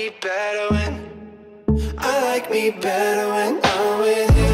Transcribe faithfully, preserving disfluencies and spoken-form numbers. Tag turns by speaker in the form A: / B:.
A: me better when I like me better when I'm with you.